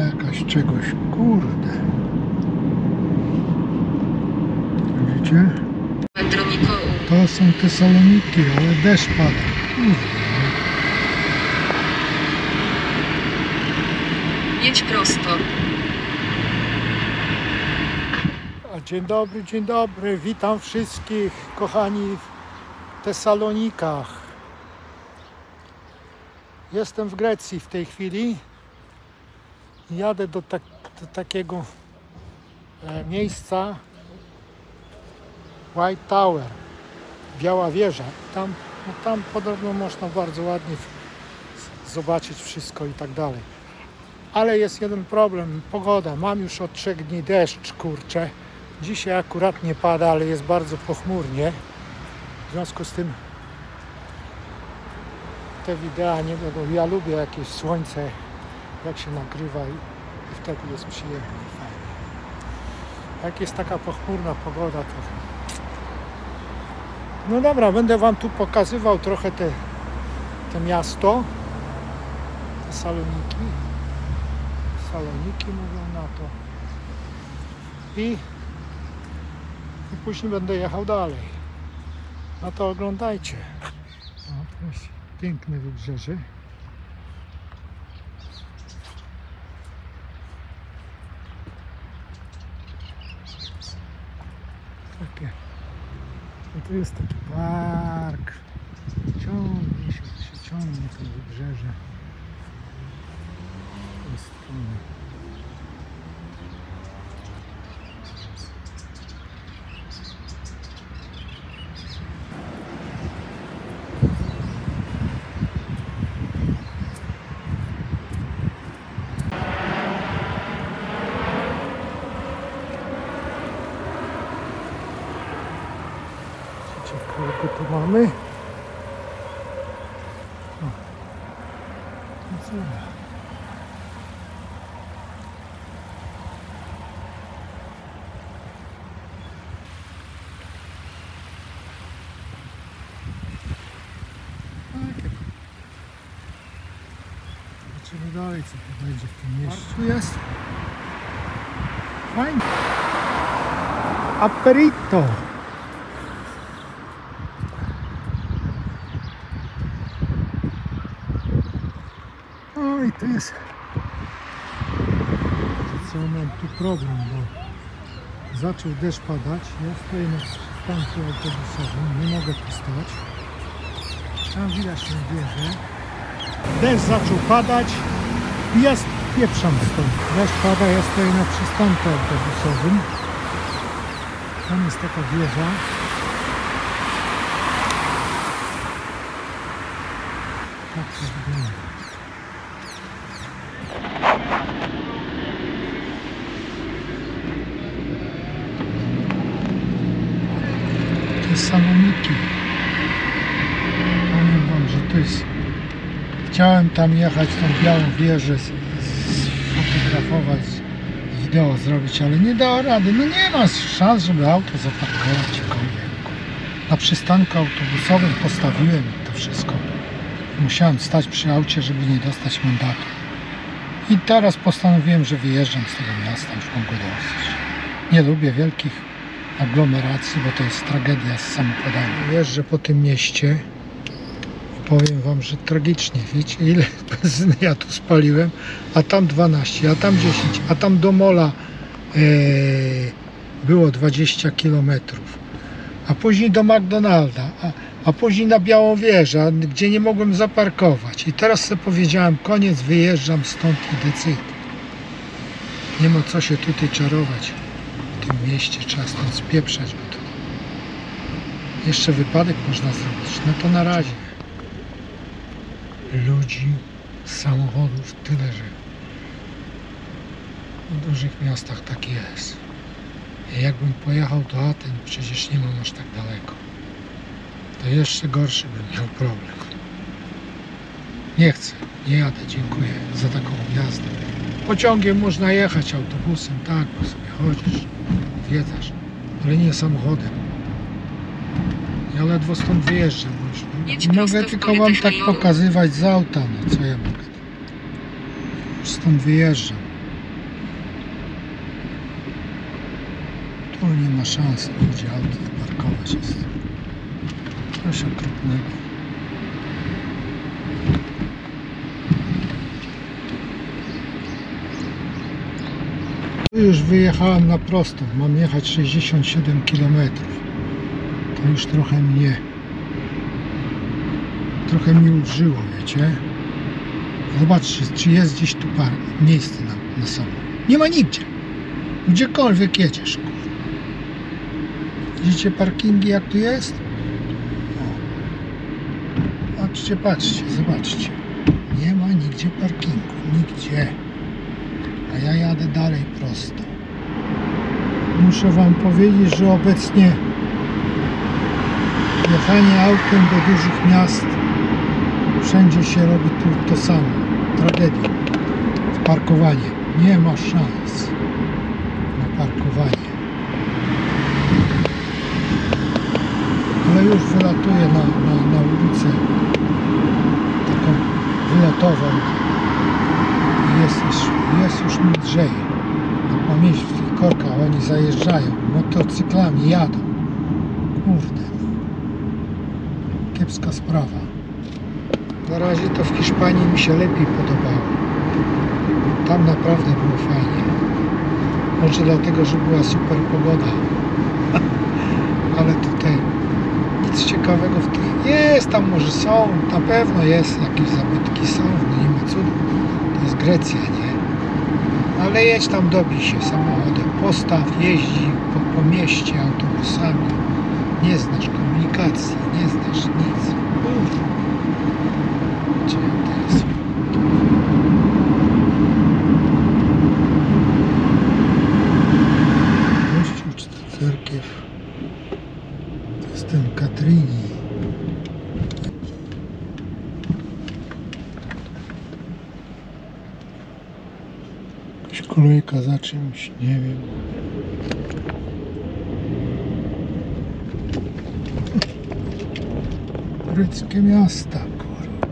jakaś czegoś, kurde. Widzicie? To są Tesaloniki, ale deszcz pada. Kurde. Jedź prosto. Dzień dobry, witam wszystkich kochani w Tesalonikach. Jestem w Grecji w tej chwili. Jadę do takiego miejsca White Tower, Biała Wieża. Tam podobno można bardzo ładnie zobaczyć wszystko i tak dalej. Ale jest jeden problem, pogoda. Mam już od 3 dni deszcz, kurczę. Dzisiaj akurat nie pada, ale jest bardzo pochmurnie. W związku z tym te wideo nie będą. Ja lubię jakieś słońce, jak się nagrywa i wtedy jest przyjemnie, fajnie. Jak jest taka pochmurna pogoda, to... No dobra, będę wam tu pokazywał trochę te miasto. Tesaloniki. Saloniki mówią na to. I później będę jechał dalej. No to oglądajcie. O, to jest piękne wybrzeże. Takie. No to jest taki park. Ciągnie się ciągnie to wybrzeże. To jest fajne. Kogo tu mamy? O. No co? Zobaczymy dalej, co tu będzie w tym mieście. Tu jest fajnie. Aperito. I to jest, co mam tu problem, bo zaczął deszcz padać, ja stoję na przystanku autobusowym, nie mogę tu stać, tam widać tę wieżę, deszcz zaczął padać i ja spieprzam stąd, deszcz pada, ja stoję na przystanku autobusowym, tam jest taka wieża, tak to wygląda. Saloniki. Powiem wam, że to jest... Chciałem tam jechać, tą białą wieżę sfotografować, wideo zrobić, ale nie dało rady. No nie ma szans, żeby auto zaparkować gdziekolwiek. Na przystanku autobusowym postawiłem to wszystko. Musiałem stać przy aucie, żeby nie dostać mandatu. I teraz postanowiłem, że wyjeżdżam z tego miasta, już mogę dosyć. Nie lubię wielkich aglomeracji, bo to jest tragedia z samochodami. Jeżdżę po tym mieście i powiem wam, że tragicznie. Wiecie, ile benzyny ja tu spaliłem? A tam 12, a tam 10, a tam do mola było 20 km. A później do McDonalda, a później na Białą Wieżę, gdzie nie mogłem zaparkować. I teraz sobie powiedziałem, koniec, wyjeżdżam stąd i decyduję. Nie ma co się tutaj czarować. W tym mieście trzeba stąd spieprzać, bo to jeszcze wypadek można zrobić. No to na razie. Ludzi, samochodów tyle, że w dużych miastach tak jest. Jakbym pojechał do Aten, przecież nie mam aż tak daleko, to jeszcze gorszy bym miał problem. Nie chcę, nie jadę, dziękuję za taką jazdę. Pociągiem można jechać, autobusem, tak, bo sobie chodzisz, wiedzasz, ale nie samochodem. Ja ledwo stąd wyjeżdżam, bo mogę tylko wam tak pokazywać z auta, no co ja mogę. Stąd wyjeżdżam. O, nie ma szans nigdzie auto zaparkować jest. Coś okropnego. Tu już wyjechałem na prostą. Mam jechać 67 km. To już trochę mi ulżyło, wiecie. Zobaczcie, czy jest gdzieś tu miejsce na samo. Nie ma nigdzie. Gdziekolwiek jedziesz. Widzicie parkingi, jak tu jest? O. Patrzcie, patrzcie, zobaczcie. Nie ma nigdzie parkingu. Nigdzie. A ja jadę dalej prosto. Muszę wam powiedzieć, że obecnie jechanie autem do dużych miast wszędzie się robi tu to samo. Tragedia. Parkowanie. Nie ma szans na parkowanie. Ale już wylatuję na ulicę taką wylatową. Jest już mi lżej. Mam iść w tych korkach, oni zajeżdżają motocyklami, jadą. Kurde. Kiepska sprawa. Na razie to w Hiszpanii mi się lepiej podobało. Tam naprawdę było fajnie. Może dlatego, że była super pogoda. Ale tutaj nic ciekawego w tych... Jest tam, może są, na pewno jest, jakieś zabytki są, no nie ma cudu. To jest Grecja, nie? Ale jedź tam, dobij się samochodem, postaw, jeździ po mieście autobusami. Nie znasz komunikacji, nie znasz nic. Gdzie to jest? Kościół czy cerkiew? To jest ten Katrini. Jakaś kolejka za czymś, nie wiem. Greckie miasta, kurwa.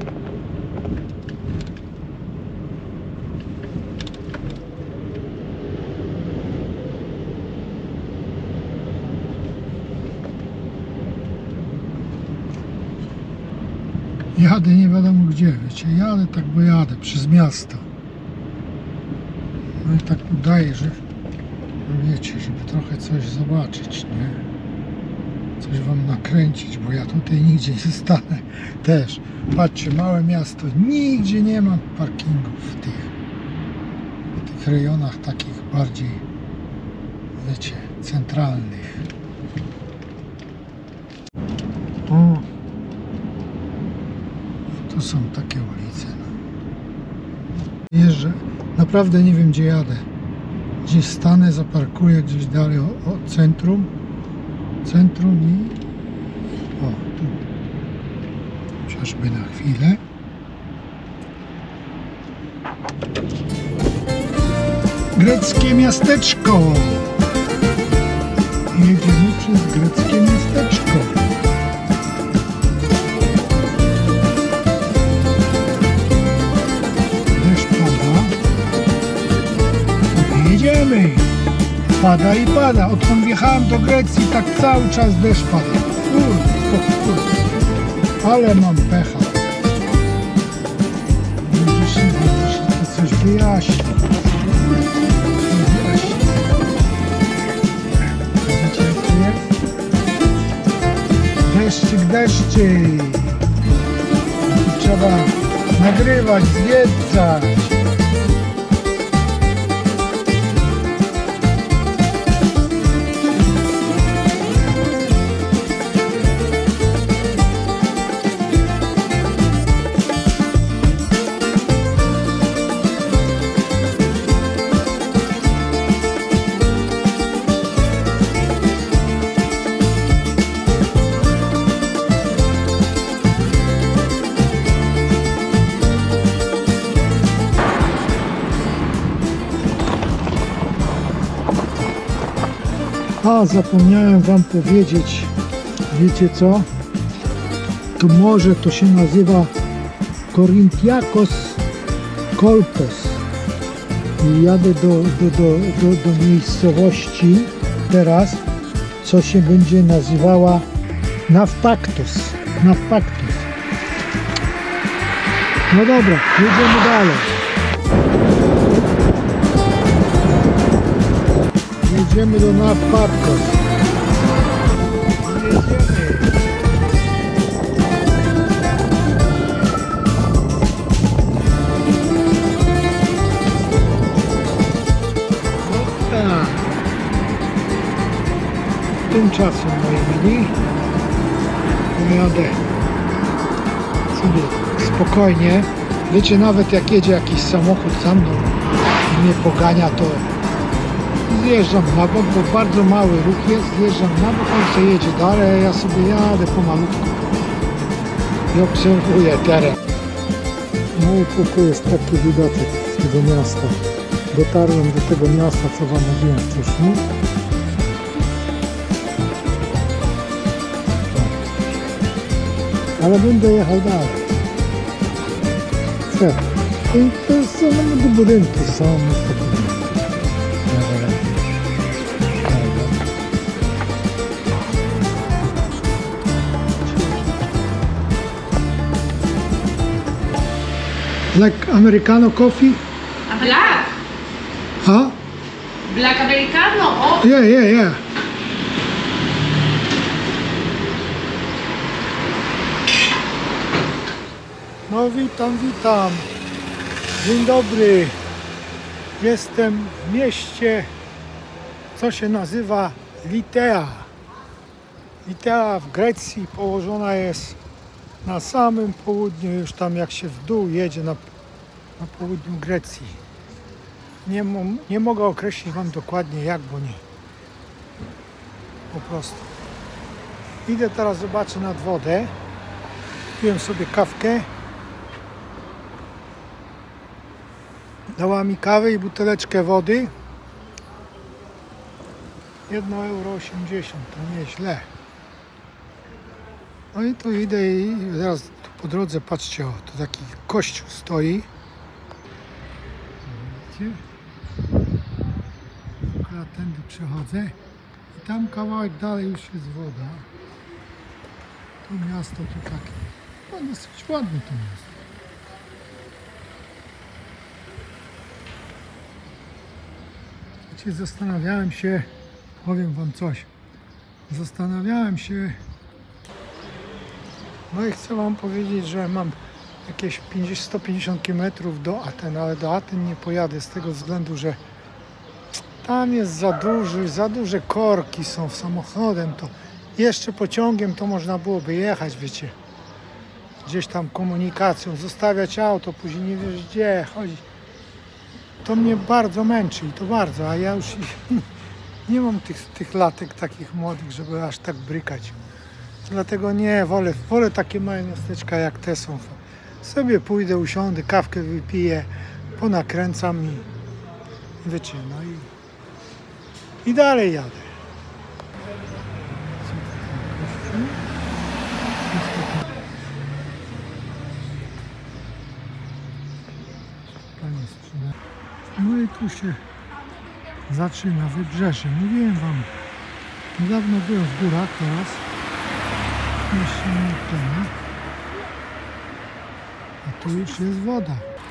Jadę nie wiadomo gdzie, wiecie, jadę tak, bo jadę przez miasto. No i tak udaje, że wiecie, żeby trochę coś zobaczyć, nie? Coś wam nakręcić, bo ja tutaj nigdzie nie stanę też. Patrzcie, małe miasto, nigdzie nie ma parkingów w tych rejonach takich bardziej, wiecie, centralnych. O, tu są takie ulice. No. Jeżdżę, naprawdę nie wiem gdzie jadę. Gdzieś stanę, zaparkuję gdzieś dalej od centrum. I... O, tu. Chociażby na chwilę. Greckie miasteczko. Jedziemy przez greckie miasteczko. Deszcz pada. Jedziemy. Pada i pada. Odkąd wjechałem do Grecji, tak cały czas deszcz pada. Kurde. Ale mam pecha. Może się to coś wyjaśni. Wiecie jak to jest? Deszczyk. Trzeba nagrywać, zwiedzać. A, zapomniałem wam powiedzieć, wiecie co? To morze to się nazywa Korinthiakos Kolpos. I jadę do miejscowości teraz, co się będzie nazywała Navpactus. Navpactus. No dobra, jedziemy dalej. Jedziemy do Navpactus. Jedziemy. Tymczasem, moi mili, jadę sobie spokojnie. Wiecie, nawet jak jedzie jakiś samochód za mną i mnie pogania, to zjeżdżam na bok, bo bardzo mały ruch jest, zjeżdżam na bok, on sobie jedzie dalej, a ja sobie jadę pomalutku i obserwuję teren. No i tu jest taki widoczek z tego miasta. Dotarłem do tego miasta, co wam mówiłem wcześniej. Ale będę jechał dalej. I to są budynki, są Black Americano coffee? Black? Huh? Black Americano? Oh. Yeah. No witam. Dzień dobry. Jestem w mieście, co się nazywa Litea. Litea w Grecji położona jest na samym południu, już tam jak się w dół jedzie na południu Grecji. Nie mogę określić wam dokładnie jak, bo nie. Po prostu. Idę teraz, zobaczę nad wodę. Piłem sobie kawkę. Dała mi kawę i buteleczkę wody. 1,80 euro, to nieźle. No i tu idę i zaraz tu po drodze, patrzcie, o, tu taki kościół stoi. Widzicie? Akurat tędy przechodzę i tam kawałek dalej już jest woda. To miasto tu takie, no dosyć ładne to miasto. Zastanawiałem się, powiem wam coś, no i chcę wam powiedzieć, że mam jakieś 150 km do Aten, ale do Aten nie pojadę z tego względu, że tam jest za duże korki są samochodem, to jeszcze pociągiem to można byłoby jechać, wiecie, gdzieś tam komunikacją, zostawiać auto, później nie wiesz gdzie chodzić. To mnie bardzo męczy i to bardzo, a ja już nie mam tych latek takich młodych, żeby aż tak brykać. Dlatego nie, wolę takie małe miasteczka jak te są. Sobie pójdę, usiądę, kawkę wypiję, ponakręcam i wiecie, no i dalej jadę. No i tu się zaczyna wybrzeże. Mówiłem wam, niedawno byłem w górach teraz, jeszcze minut temu, a tu już jest woda.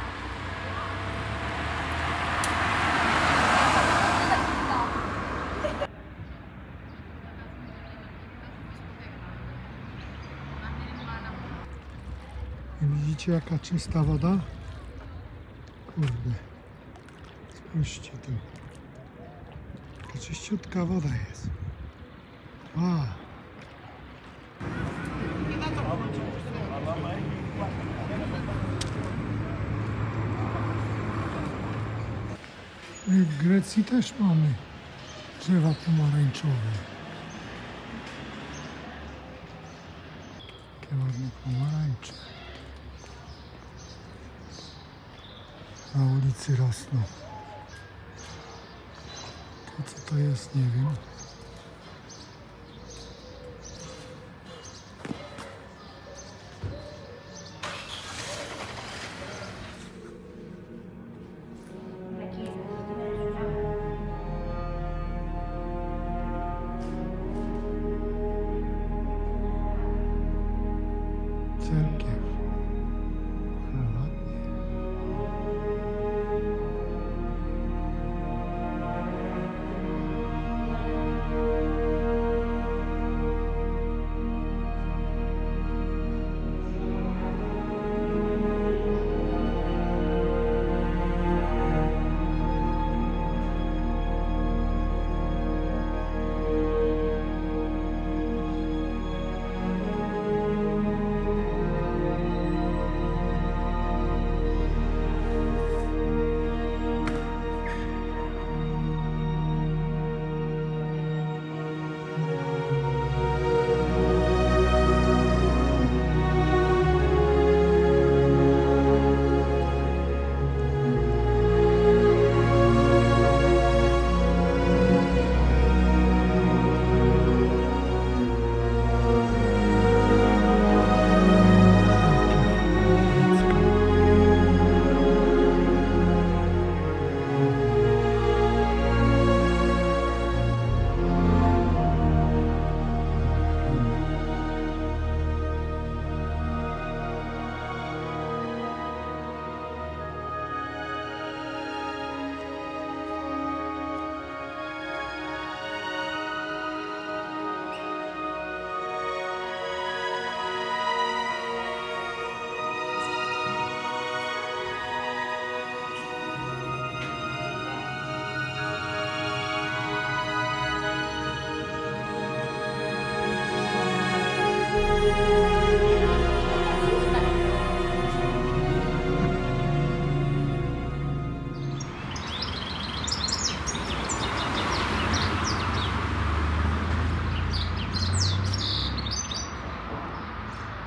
I widzicie, jaka czysta woda? Kurde. Spójrzcie tu. Taka czyściutka woda jest. Wow. I w Grecji też mamy drzewa pomarańczowe. Takie ładne pomarańcze. Na ulicy rosną. To co to jest, nie wiem.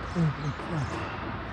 Piękny kwiat.